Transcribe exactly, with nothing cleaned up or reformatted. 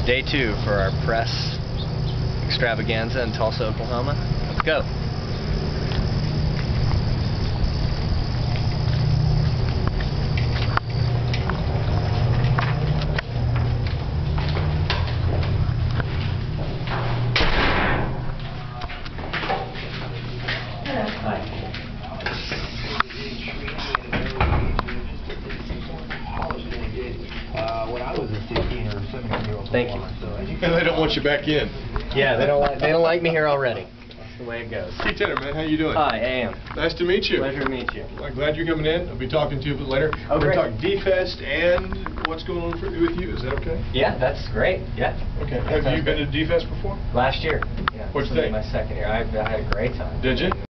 Day two for our press extravaganza in Tulsa, Oklahoma. Let's go. Thank you. And they don't want you back in. Yeah, they don't like they don't like me here already. That's the way it goes. Hey Tanner, man, how you doing? Hi, I am. Nice to meet you. Pleasure to meet you. I'm glad you're coming in. I'll be talking to you a bit later. Oh, We're great. going to talk Dfest and what's going on for, with you. Is that okay? Yeah, that's great. Yeah. Okay. Have you been to Dfest before? Last year. Yeah. What'd you this will be think? My second year. I, I had a great time. Did you?